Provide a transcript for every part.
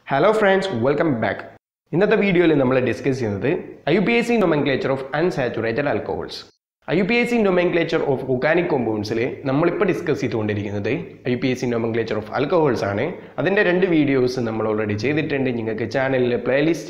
Hello friends, welcome back. In this video, we will discuss IUPAC nomenclature of unsaturated alcohols. IUPAC nomenclature of organic compounds we will discuss IUPAC nomenclature of alcohols. That's two videos we have already made in the channel playlist.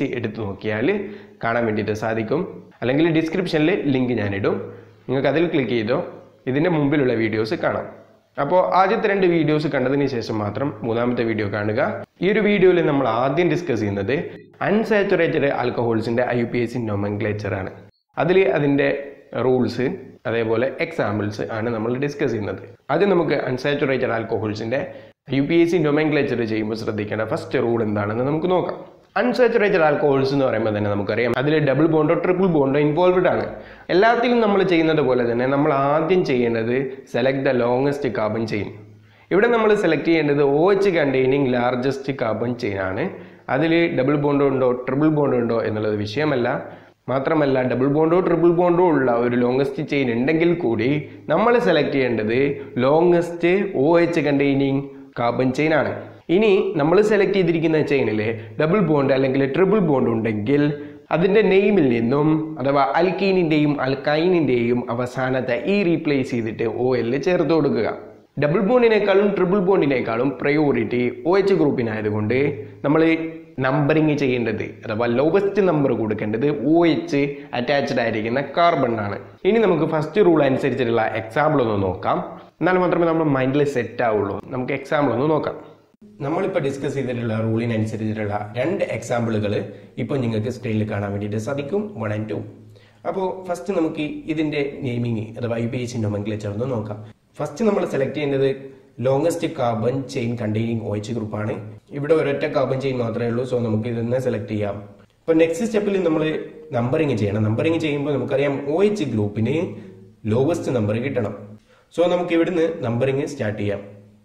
In the description link you can click on the videos. അപ്പോൾ ആദ്യത്തെ രണ്ട് videos കണ്ടതിന് ശേഷം മാത്രം മൂന്നാമത്തെ video കാണുക. ഈ ഒരു വീഡിയോയിൽ നമ്മൾ ആദ്യം ഡിസ്കസ് ചെയ്യുന്നത് അൺസാച്ചുറേറ്റഡ് ആൽക്കഹോൾസിന്റെ IUPAC നോമെൻക്ലേച്ചർ ആണ്. അതിൽ അതിന്റെ റൂൾസ് അതേപോലെ എക്സാമ്പിൾസ് ആണ് നമ്മൾ ഡിസ്കസ് ചെയ്യുന്നത്. ആദ്യം നമുക്ക് അൺസാച്ചുറേറ്റഡ് ആൽക്കഹോൾസിന്റെ IUPAC നോമെൻക്ലേച്ചർ ചെയ്യുമ്പോൾ ശ്രദ്ധിക്കേണ്ട ഫസ്റ്റ് റൂൾ എന്താണെന്ന് നമുക്ക് നോക്കാം. Unsaturated alcohols എന്ന് പറയുമ്പോൾ തന്നെ നമുക്കറിയാം അതിൽ ഡബിൾ ബോണ്ടോ ട്രിപ്പിൾ ബോണ്ടോ ഇൻവോൾവ്ഡ് ആണ്. എല്ലാത്തിലും നമ്മൾ ചെയ്യുന്നത് പോലെ തന്നെ നമ്മൾ ആദ്യം ചെയ്യേണ്ടത് select the longest carbon chain. ഇവിടെ നമ്മൾ സെലക്ട് ചെയ്യേണ്ടത് OH containing largest carbon chain ആണ്. അതിൽ ഡബിൾ ബോണ്ടോ ഉണ്ടോ ട്രിപ്പിൾ ബോണ്ടോ ഉണ്ടോ എന്നുള്ളത് വിഷയമല്ല. മാത്രമല്ല ഡബിൾ ബോണ്ടോ ട്രിപ്പിൾ ബോണ്ടോ ഉള്ള ഒരു ലോങ്സ്റ്റ് ചെയിൻ ഉണ്ടെങ്കിൽ കൂടി നമ്മൾ സെലക്ട് ചെയ്യേണ്ടത് longest OH containing carbon chain ആണ്. ഇനി നമ്മൾ സെലക്ട് ചെയ്തിരിക്കുന്ന ചെയിനിലെ ഡബിൾ ബോണ്ട് അല്ലെങ്കിൽ ട്രിപ്പിൾ ബോണ്ട് ഉണ്ടെങ്കിൽ അതിൻ്റെ നെയിമിൽ നിന്നും അഥവാ അൽക്കീനിൻ്റെയും അൽക്കൈനിൻ്റെയും അവസാനത്തെ റീപ്ലേസ് ചെയ്തിട്ട് OL ചേർത്ത് കൊടുക്കുക. ഡബിൾ ബോണ്ടിനേക്കാളും ട്രിപ്പിൾ ബോണ്ടിനേക്കാളും പ്രയോറിറ്റി OH ഗ്രൂപ്പിനായതുകൊണ്ട് നമ്മൾ നമ്പറിങ് ചെയ്യേണ്ടത് അഥവാ ലോവസ്റ്റ് നമ്പർ കൊടുക്കേണ്ടത് OH അറ്റാച്ച്ഡ് ആയിരിക്കുന്ന കാർബൺ ആണ്. ഇനി നമുക്ക് ഫസ്റ്റ് റൂൾ അനുസരിച്ചിട്ടുള്ള എക്സാമ്പിൾ ഒന്ന് നോക്കാം. എന്നാൽ മാത്രമേ നമ്മൾ മൈൻഡിൽ സെറ്റ് ആവുള്ളൂ. നമുക്ക് എക്സാമ്പിൾ ഒന്ന് നോക്കാം. നമ്മളിപ്പോൾ ഡിസ്കസ് ചെയ്തിട്ടുള്ള റൂളിനനുസരിച്ചിട്ടുള്ള രണ്ട് എക്സാമ്പിളുകൾ ഇപ്പോൾ നിങ്ങൾക്ക് സ്ക്രീനിൽ കാണാൻ വേണ്ടിയിട്ട് സാധിക്കും 1 and 2. അപ്പോൾ ഫസ്റ്റ് നമുക്ക് ഇതിൻ്റെ നെയിമിങ് അഥവാ IUPAC നോമെൻക്ലേച്ചർ ഒന്ന് നോക്കാം. ഫസ്റ്റ് നമ്മൾ സെലക്ട് ചെയ്യുന്നത് longest carbon chain containing OH ഗ്രൂപ്പാണ്. ഇവിടെ ഒരൊറ്റ കാർബൺ ചെയിൻ മാത്രമേ ഉള്ളൂ. സോ നമുക്ക് ഇതൊന്ന് സെലക്ട് ചെയ്യാം. അപ്പോൾ നെക്സ്റ്റ് സ്റ്റെപ്പിൽ നമ്മൾ നമ്പറിങ് ചെയ്യണം. നമ്പറിങ് ചെയ്യുമ്പോൾ നമുക്കറിയാം OH ഗ്രൂപ്പിന് ലോവസ്റ്റ് നമ്പർ കിട്ടണം. സോ നമുക്ക് ഇവിടുന്ന് നമ്പറിങ് സ്റ്റാർട്ട് ചെയ്യാം.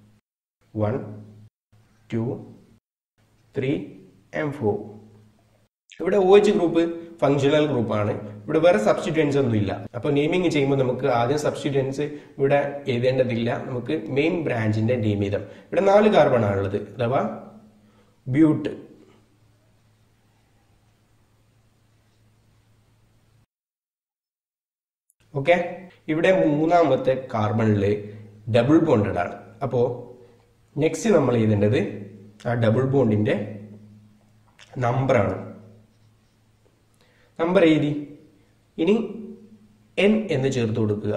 1 2 3 and 4. ഇവിടെ OH ഗ്രൂപ്പ് ഫങ്ഷണൽ ഗ്രൂപ്പാണ്. ഇവിടെ വേറെ സബ്സ്റ്റിറ്റ്യൂവൻസ് ഒന്നും ഇല്ല. അപ്പോൾ നെയിമിങ് ചെയ്യുമ്പോൾ നമുക്ക് ആദ്യം സബ്സ്റ്റിറ്റ്യൂവൻസ് ഇവിടെ എഴുതേണ്ടതില്ല. നമുക്ക് മെയിൻ ബ്രാഞ്ചിന്റെ നെയിം ചെയ്താം. ഇവിടെ 4 കാർബൺ ആണുള്ളത് അഥവാ ബ്യൂട്ട്. ഓക്കെ, ഇവിടെ മൂന്നാമത്തെ കാർബണിൽ ഡബിൾ ബോണ്ടഡ് ആണ്. അപ്പോൾ നെക്സ്റ്റ് നമ്മൾ എഴുതേണ്ടത് ആ ഡബിൾ ബോണ്ടിന്റെ നമ്പറാണ്. നമ്പർ എഴുതി ഇനി N എന്ന് ചേർത്ത് കൊടുക്കുക.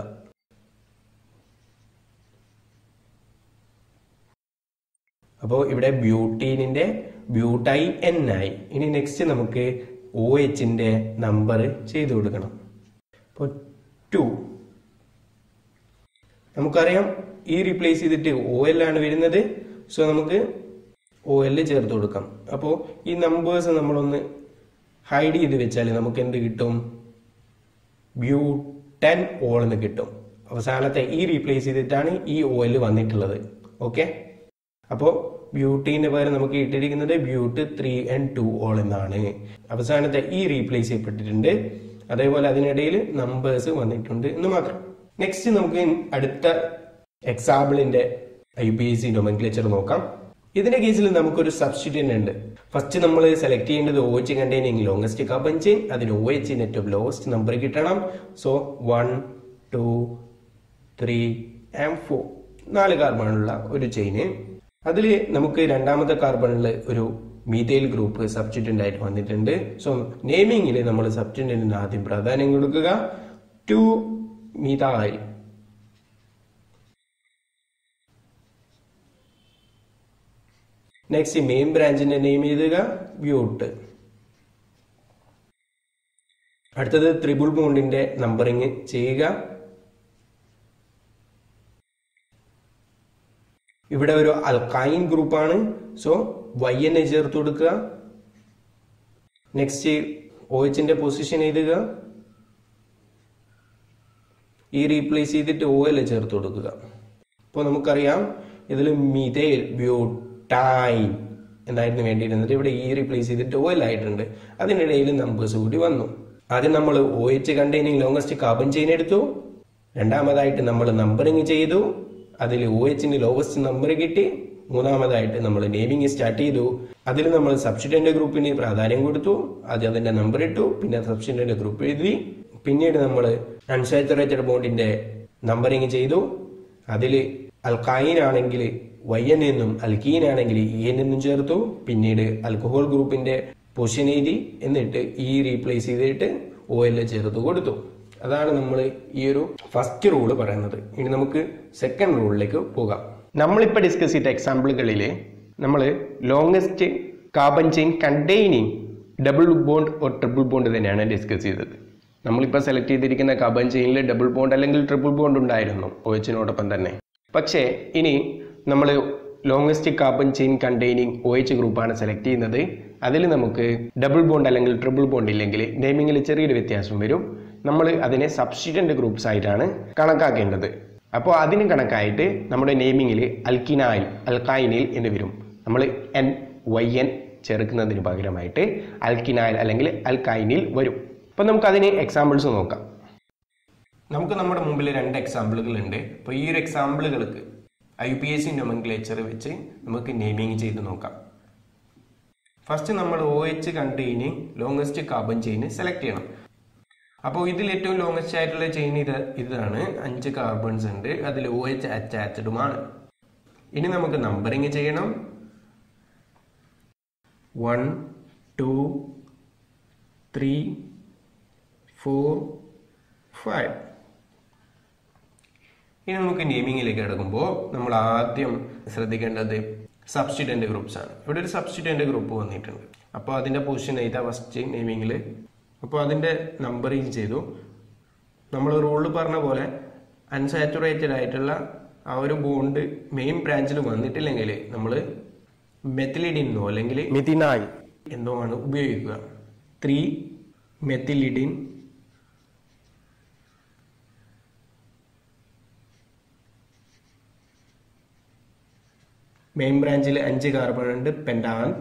അപ്പോൾ ഇവിടെ ബ്യൂട്ടീനിന്റെ ബ്യൂട്ടായി N ആയി. ഇനി നെക്സ്റ്റ് നമുക്ക് OHന്റെ നമ്പർ ചെയ്ത് കൊടുക്കണം. അപ്പോൾ 2. നമുക്കറിയാം റീപ്ലേസ് ചെയ്തിട്ട് OL ആണ് വരുന്നത്. സോ നമുക്ക് OL ചേർത്ത് കൊടുക്കാം. അപ്പോൾ ഈ നമ്പേഴ്സ് നമ്മളൊന്ന് ഹൈഡ് ചെയ്ത് വെച്ചാൽ നമുക്ക് എന്ത് കിട്ടും? ബ്യൂട്ടൻ ഓൾ എന്ന് കിട്ടും. അവസാനത്തെ റീപ്ലേസ് ചെയ്തിട്ടാണ് OL വന്നിട്ടുള്ളത്. ഓക്കെ, അപ്പോൾ ബ്യൂട്ടീന്റെ പകരം നമുക്ക് ഇട്ടിരിക്കുന്നത് ബ്യൂട്ട് 3 and 2 ഓൾ എന്നാണ്. അവസാനത്തെ റീപ്ലേസ് ചെയ്യപ്പെട്ടിട്ടുണ്ട്. അതേപോലെ അതിനിടയിൽ നമ്പേഴ്സ് വന്നിട്ടുണ്ട് എന്ന് മാത്രം. നെക്സ്റ്റ് നമുക്ക് അടുത്ത എക്സാമ്പിളിന്റെ IUPAC നോമെൻക്ലേച്ചർ നോക്കാം. ഇതിന്റെ കേസിൽ നമുക്കൊരു സബ്സ്റ്റിറ്റ്യൂന്റ് ഉണ്ട്. ഫസ്റ്റ് നമ്മൾ സെലക്ട് ചെയ്യേണ്ടത് OH containing longest carbon chain. അതിന് OH net of lowest number കിട്ടണം. സോ 1 2 3 and 4 4 കാർബണുള്ള ഒരു ചെയിന്. അതിൽ നമുക്ക് രണ്ടാമത്തെ കാർബണിൽ ഒരു മീഥൈൽ ഗ്രൂപ്പ് സബ്സ്റ്റിറ്റ്യൂന്റ് ആയിട്ട് വന്നിട്ടുണ്ട്. സോ നെയിമിങ്ങിൽ നമ്മൾ സബ്സ്റ്റിറ്റ്യൂന്റിന് ആദ്യം പ്രാധാന്യം കൊടുക്കുക. 2 methyl. നെക്സ്റ്റ് മെയിൻ ബ്രാഞ്ചിന്റെ നെയിം എഴുതുക ബ്യൂട്ട്. അടുത്തത് ട്രിപ്പിൾ ബോണ്ടിന്റെ നമ്പറിങ് ചെയ്യുക. ഇവിടെ ഒരു അൽക്കൈൻ ഗ്രൂപ്പാണ്. സോ YN ചേർത്ത് കൊടുക്കുക. നെക്സ്റ്റ് OHന്റെ പൊസിഷൻ എഴുതുക. റീപ്ലേസ് ചെയ്തിട്ട് OL ചേർത്ത് കൊടുക്കുക. അപ്പോൾ നമുക്കറിയാം ഇതിൽ മീഥൈൽ ബ്യൂട്ടൈൻ എന്നായിരുന്നു വേണ്ടിയിരുന്നത്. ഇവിടെ റീപ്ലേസ് ചെയ്തിട്ട് OL ആയിട്ടുണ്ട്. അതിനിടയിൽ നമ്പേഴ്സ് കൂടി വന്നു. ആദ്യം നമ്മൾ OH containing longest carbon chain എടുത്തു. രണ്ടാമതായിട്ട് നമ്മൾ നമ്പറിങ് ചെയ്തു. അതിൽ OHന്റെ ലോവസ്റ്റ് നമ്പർ കിട്ടി. മൂന്നാമതായിട്ട് നമ്മൾ നെയിമിംഗ് സ്റ്റാർട്ട് ചെയ്തു. അതിൽ നമ്മൾ സബ്സ്റ്റിറ്റ്യൂന്റ് ഗ്രൂപ്പിന് പ്രാധാന്യം കൊടുത്തു, ആദ്യം അതിന്റെ നമ്പർ ഇട്ടു, പിന്നെ സബ്സ്റ്റിറ്റ്യൂന്റ് ഗ്രൂപ്പ് എഴുതി. പിന്നീട് നമ്മൾ അൺസാച്ചുറേറ്റഡ് ബോണ്ടിന്റെ നമ്പറിങ് ചെയ്തു. അതിൽ അൽക്കൈൻ ആണെങ്കിൽ YN എന്നും അൽക്കീൻ ആണെങ്കിൽ EN എന്നും ചേർത്തു. പിന്നീട് ആൽക്കഹോൾ ഗ്രൂപ്പിന്റെ പൊസിഷൻ എഴുതി, എന്നിട്ട് റീപ്ലേസ് ചെയ്തിട്ട് OL ചേർത്ത് കൊടുത്തു. അതാണ് നമ്മൾ ഈ ഒരു ഫസ്റ്റ് റൂള് പറയുന്നത്. ഇനി നമുക്ക് സെക്കൻഡ് റൂളിലേക്ക് പോകാം. നമ്മളിപ്പോൾ ഡിസ്കസ് ചെയ്ത എക്സാമ്പിളുകളിൽ നമ്മൾ longest carbon chain containing double bond or triple bond തന്നെയാണ് ഡിസ്കസ് ചെയ്തത്. നമ്മളിപ്പോൾ സെലക്ട് ചെയ്തിരിക്കുന്ന കാർബൺ ചെയിനിൽ ഡബിൾ ബോണ്ട് അല്ലെങ്കിൽ ട്രിപ്പിൾ ബോണ്ട് ഉണ്ടായിരുന്നു OHനോടൊപ്പം തന്നെ. പക്ഷേ ഇനി നമ്മൾ longest carbon chain containing OH ഗ്രൂപ്പാണ് സെലക്ട് ചെയ്യുന്നത്. അതിൽ നമുക്ക് ഡബിൾ ബോണ്ട് അല്ലെങ്കിൽ ട്രിപ്പിൾ ബോണ്ട് ഇല്ലെങ്കിൽ നെയിമിങ്ങിൽ ചെറിയൊരു വ്യത്യാസം വരും. നമ്മൾ അതിനെ സബ്സ്റ്റിറ്റ്യൂന്റ് ഗ്രൂപ്പ്സ് ആയിട്ടാണ് കണക്കാക്കേണ്ടത്. അപ്പോൾ അതിന് കണക്കായിട്ട് നമ്മുടെ നെയിമിങ്ങിൽ അൽക്കിനൈൽ, അൽക്കൈനിൽ എന്ന് വരും. നമ്മൾ YN ചേർക്കുന്നതിന് പകരമായിട്ട് അൽക്കിനൈൽ അല്ലെങ്കിൽ അൽക്കൈനിൽ വരും. അപ്പോൾ നമുക്ക് അതിന് എക്സാമ്പിൾസ് നോക്കാം. നമുക്ക് നമ്മുടെ മുമ്പിൽ 2 എക്സാമ്പിളുകൾ ഉണ്ട്. അപ്പോൾ ഈ ഒരു എക്സാമ്പിളുകൾക്ക് IUPAC നോമൻക്ലേച്ചർ വെച്ച് നമുക്ക് നെയിമിങ് ചെയ്ത് നോക്കാം. ഫസ്റ്റ് നമ്മൾ OH containing longest carbon chain select ചെയ്യണം. അപ്പോൾ ഇതിൽ ഏറ്റവും ലോങ്സ്റ്റ് ആയിട്ടുള്ള ചെയിൻ ഇതാണ്. 5 കാർബൺസ് ഉണ്ട്, അതിൽ OH അറ്റാച്ച്ഡുമാണ്. ഇനി നമുക്ക് നമ്പറിങ് ചെയ്യണം. 1 2 3 4 5. ഇനി നമുക്ക് നെയിമിങ്ങിലേക്ക് കിടക്കുമ്പോൾ നമ്മൾ ആദ്യം ശ്രദ്ധിക്കേണ്ടത് സബ്സ്റ്റിറ്റ്യൂന്റ് ഗ്രൂപ്പ്സ് ആണ്. ഇവിടെ ഒരു സബ്സ്റ്റിറ്റ്യൂന്റ് ഗ്രൂപ്പ് വന്നിട്ടുണ്ട്. അപ്പോൾ അതിന്റെ പൊസിഷൻ എഴുതാം ഫസ്റ്റ് നെയിമിങ്ങിൽ. അപ്പോൾ അതിന്റെ നമ്പറിങ് ചെയ്തു. നമ്മൾ റൂളിൽ പറഞ്ഞ പോലെ അൺസാച്ചുറേറ്റഡ് ആയിട്ടുള്ള ആ ഒരു ബോണ്ട് മെയിൻ ബ്രാഞ്ചിൽ വന്നിട്ടില്ലെങ്കിൽ നമ്മൾ മെത്തിലിഡിനോ അല്ലെങ്കിൽ മെഥിനൈൽ എന്നോ ആണ് ഉപയോഗിക്കുക. 3 മെത്തിലിഡിൻ മെയിൻ ബ്രാഞ്ചിൽ 5 കാർബൺ ഉണ്ട്, പെൻറ്റാൻ.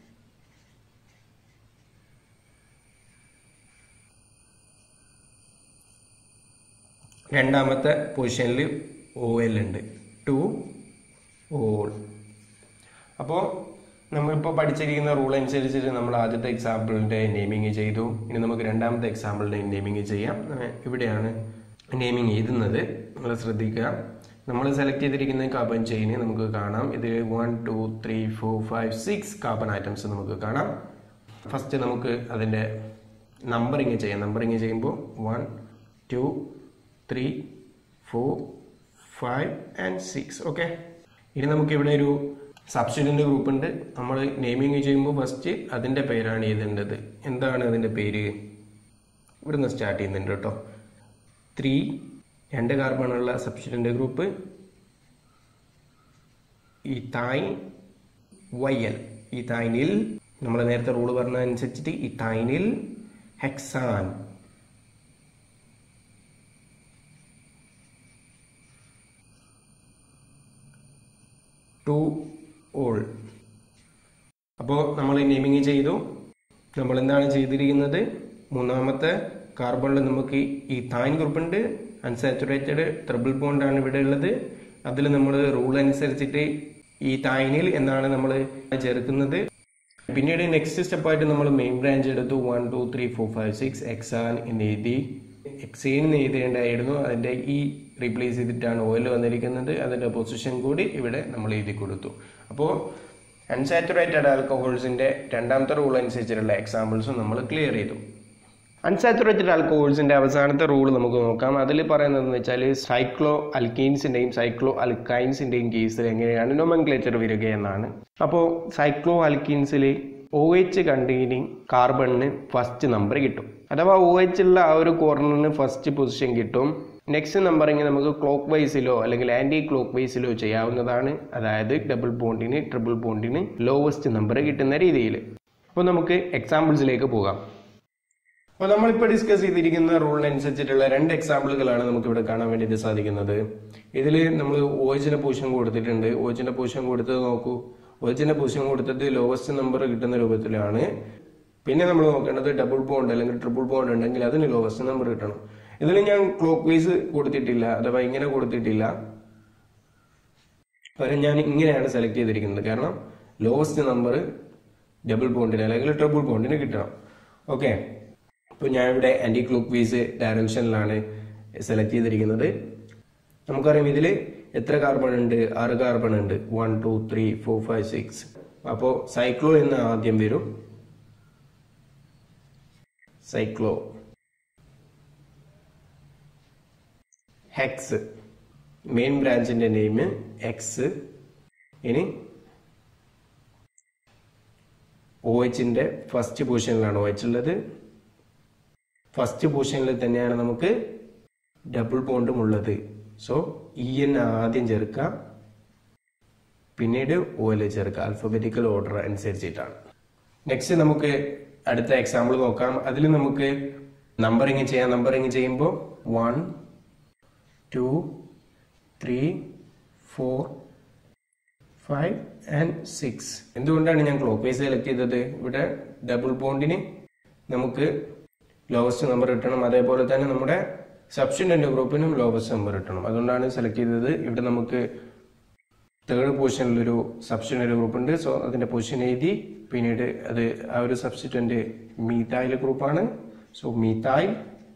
രണ്ടാമത്തെ പൊസിഷനിൽ OL ഉണ്ട്, 2 OL. അപ്പോൾ നമ്മളിപ്പോൾ പഠിച്ചിരിക്കുന്ന റൂൾ അനുസരിച്ചിട്ട് നമ്മൾ ആദ്യത്തെ എക്സാമ്പിളിന്റെ നെയിമിങ് ചെയ്തു. ഇനി നമുക്ക് രണ്ടാമത്തെ എക്സാമ്പിളിന്റെ നെയിമിങ് ചെയ്യാം. ഇവിടെയാണ് നെയിമിങ് എഴുതുന്നത്. നിങ്ങൾ ശ്രദ്ധിക്കുക. നമ്മൾ സെലക്ട് ചെയ്തിരിക്കുന്ന കാർബൺ ചെയിന് നമുക്ക് കാണാം. ഇത് 1 2 3 4 5 6 കാർബൺ ആറ്റംസ് നമുക്ക് കാണാം. ഫസ്റ്റ് നമുക്ക് അതിന്റെ നമ്പറിങ് ചെയ്യാം. നമ്പറിങ് ചെയ്യുമ്പോൾ 1 2 3 4 5 and 6. ഓക്കെ. ഇനി നമുക്ക് ഇവിടെ ഒരു സബ്സ്റ്റിറ്റ്യൂന്റ് ഗ്രൂപ്പ് ഉണ്ട്. നമ്മൾ നെയിമിങ് ചെയ്യുമ്പോൾ ഫസ്റ്റ് അതിന്റെ പേരാണ് എഴുതേണ്ടത്. എന്താണ് അതിന്റെ പേര്? ഇവിടുന്ന് സ്റ്റാർട്ട് ചെയ്യുന്നുണ്ട് കേട്ടോ. 3 2 കാർബണുള്ള സബ്സ്റ്റിറ്റ്യൂന്റ് ഗ്രൂപ്പ് ഇഥൈൻ YL. ഇഥൈനിൽ നമ്മൾ നേരത്തെ റൂള് പറഞ്ഞ അനുസരിച്ചിട്ട് ഇഥൈനിൽ ഹെക്സാൻ. OL. അപ്പോൾ നമ്മൾ നെയിമിങ് ചെയ്തു. നമ്മൾ എന്താണ് ചെയ്തിരിക്കുന്നത്? മൂന്നാമത്തെ കാർബണിൽ നമുക്ക് ഇഥൈൻ ഗ്രൂപ്പ് ഉണ്ട്. അൺസാച്ചുറേറ്റഡ് ട്രിപ്പിൾ ബോണ്ട് ആണ് ഇവിടെ ഉള്ളത്. അതിൽ നമ്മൾ റൂൾ അനുസരിച്ചിട്ട് ഇഥൈനിൽ എന്നാണ് നമ്മൾ ചേർക്കുന്നത്. പിന്നീട് നെക്സ്റ്റ് സ്റ്റെപ്പായിട്ട് നമ്മൾ മെയിൻ ബ്രാഞ്ച് എടുത്തു. 1 2 3 4 5 6 എക്സാൻ എന്ന് എഴുതി. എക്സൈൻ എഴുതേണ്ടായിരുന്നു. അതിന്റെ റീപ്ലേസ് ചെയ്തിട്ടാണ് OL വന്നിരിക്കുന്നത്. അതിന്റെ പൊസിഷൻ കൂടി ഇവിടെ നമ്മൾ എഴുതി കൊടുത്തു. അപ്പോൾ അൺസാച്ചുറേറ്റഡ് ആൽക്കഹോൾസിന്റെ രണ്ടാമത്തെ റൂൾ അനുസരിച്ചിട്ടുള്ള എക്സാമ്പിൾസും നമ്മൾ ക്ലിയർ ചെയ്തു. അൺസാച്ചുറേറ്റഡ് ആൽക്കഹോൾസിന്റെ അവസാനത്തെ റൂൾ നമുക്ക് നോക്കാം. അതിൽ പറയുന്നതെന്ന് വെച്ചാൽ സൈക്ലോ അൽക്കീൻസിന്റെയും സൈക്ലോ അൽക്കൈൻസിന്റെയും കേസിൽ എങ്ങനെയാണ് നോമൻക്ലേച്ചർ വരിക എന്നാണ്. അപ്പോൾ സൈക്ലോ അൽക്കീൻസിൽ OH കണ്ടെയ്നിങ് കാർബണിന് ഫസ്റ്റ് നമ്പർ കിട്ടും. അഥവാ OH ഉള്ള ആ ഒരു കോർണറിന് ഫസ്റ്റ് പൊസിഷൻ കിട്ടും. നെക്സ്റ്റ് നമ്പറിങ് നമുക്ക് ക്ലോക്ക് വൈസിലോ അല്ലെങ്കിൽ ആന്റി ക്ലോക്ക് വൈസിലോ ചെയ്യാവുന്നതാണ്. അതായത് ഡബിൾ ബോണ്ടിന് ട്രിപ്പിൾ ബോണ്ടിന് ലോവസ്റ്റ് നമ്പർ കിട്ടുന്ന രീതിയിൽ. അപ്പോൾ നമുക്ക് എക്സാമ്പിൾസിലേക്ക് പോകാം. അപ്പോൾ നമ്മളിപ്പോൾ ഡിസ്കസ് ചെയ്തിരിക്കുന്ന റൂളിനനുസരിച്ചിട്ടുള്ള 2 എക്സാമ്പിളുകളാണ് നമുക്ക് ഇവിടെ കാണാൻ വേണ്ടിയിട്ട് സാധിക്കുന്നത്. ഇതിൽ നമ്മൾ OHന്റെ പൊസിഷൻ കൊടുത്തിട്ടുണ്ട്. OHന്റെ പൊസിഷൻ കൊടുത്തത് നോക്കൂ. OHന്റെ പൊസിഷൻ കൊടുത്തത് ലോവസ്റ്റ് നമ്പർ കിട്ടുന്ന രൂപത്തിലാണ്. പിന്നെ നമ്മൾ നോക്കേണ്ടത് ഡബിൾ ബോണ്ട് അല്ലെങ്കിൽ ട്രിപ്പിൾ ബോണ്ട് ഉണ്ടെങ്കിൽ അതിന് ലോവസ്റ്റ് നമ്പർ കിട്ടണം. ഇതിൽ ഞാൻ ക്ലോക്ക് വൈസ് കൊടുത്തിട്ടില്ല, അഥവാ ഇങ്ങനെ കൊടുത്തിട്ടില്ല. പകരം ഞാൻ ഇങ്ങനെയാണ് സെലക്ട് ചെയ്തിരിക്കുന്നത്. കാരണം ലോവസ്റ്റ് നമ്പർ ഡബിൾ ബോണ്ടിന് അല്ലെങ്കിൽ ട്രിപ്പിൾ ബോണ്ടിന് കിട്ടണം. ഓക്കെ, അപ്പോൾ ഞാൻ ഇവിടെ ആന്റി ക്ലോക്ക് വൈസ് ഡയറക്ഷനിലാണ് സെലക്ട് ചെയ്തിരിക്കുന്നത്. നമുക്കറിയാം ഇതിൽ എത്ര കാർബൺ ഉണ്ട്? 6 കാർബൺ ഉണ്ട്. 1 2 3 4 5 6. അപ്പോൾ സൈക്ലോ എന്ന് ആദ്യം വരും. സൈക്ലോ, ഹെക്സ്, മെയിൻ ബ്രാഞ്ചിന്റെ നെയിം എക്സ്. ഇനി OHന്റെ ഫസ്റ്റ് പൊസിഷനിലാണ് OH ഉള്ളത്. ഫസ്റ്റ് പൊസിഷനിൽ തന്നെയാണ് നമുക്ക് ഡബിൾ ബോണ്ടും ഉള്ളത്. സോ EN ആദ്യം ചേർക്കാം, പിന്നീട് OL ചേർക്കാം. ആൽഫബറ്റിക്കൽ ഓർഡർ അനുസരിച്ചിട്ടാണ്. നെക്സ്റ്റ് നമുക്ക് അടുത്ത എക്സാമ്പിൾ നോക്കാം. അതിൽ നമുക്ക് നമ്പറിങ് ചെയ്യാം. നമ്പറിങ് ചെയ്യുമ്പോൾ 1 2 3 4 5 and 6. എന്തുകൊണ്ടാണ് ഞാൻ ക്ലോക്ക് വൈസ് സെലക്ട് ചെയ്തത്? ഇവിടെ ഡബിൾ ബോണ്ടിന് നമുക്ക് ലോവസ്റ്റ് നമ്പർ കിട്ടണം, അതേപോലെ തന്നെ നമ്മുടെ സബ്സ്റ്റിറ്റ്യൂന്റ് ഗ്രൂപ്പിനും ലോവസ്റ്റ് നമ്പർ കിട്ടണം. അതുകൊണ്ടാണ് സെലക്ട് ചെയ്തത്. ഇവിടെ നമുക്ക് തേർഡ് പൊസിഷനിലൊരു സബ്സ്റ്റിറ്റ്യൂന്റ് ഗ്രൂപ്പ് ഉണ്ട്. സോ അതിന്റെ പൊസിഷൻ എഴുതി, പിന്നീട് അത് ആ ഒരു സബ്സ്റ്റിറ്റ്യൂന്റ് മീഥൈൽ ഗ്രൂപ്പാണ്. So methyl.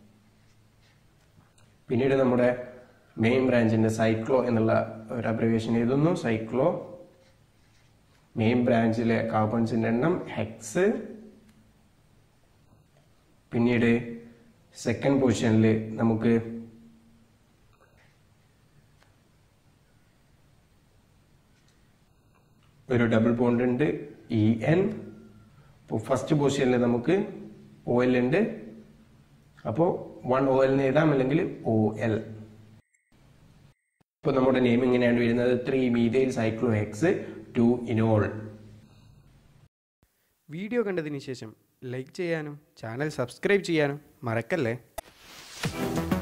പിന്നീട് നമ്മുടെ മെയിൻ ബ്രാഞ്ചിന്റെ സൈക്ലോ എന്നുള്ള ഒരു അബ്രിവേഷൻ എഴുതുന്നു. സൈക്ലോ. മെയിൻ ബ്രാഞ്ചിലെ കാർബൺസിന്റെ എണ്ണം ഹെക്സ്. പിന്നീട് സെക്കൻഡ് പൊസിഷനിൽ നമുക്ക് ഒരു ഡബിൾ ബോണ്ട് ഉണ്ട്, EN. അപ്പോൾ ഫസ്റ്റ് പൊസിഷനിൽ നമുക്ക് OL ഉണ്ട്. അപ്പോൾ 1 OL എന്ന് എഴുതാം, അല്ലെങ്കിൽ OL. ഇപ്പോൾ നമ്മുടെ നെയിം ഇങ്ങനെയാണ് വരുന്നത്: 3 methyl cyclohexane 2 enol. വീഡിയോ കണ്ടതിന് ശേഷം ലൈക്ക് ചെയ്യാനും ചാനൽ സബ്സ്ക്രൈബ് ചെയ്യാനും മറക്കല്ലേ.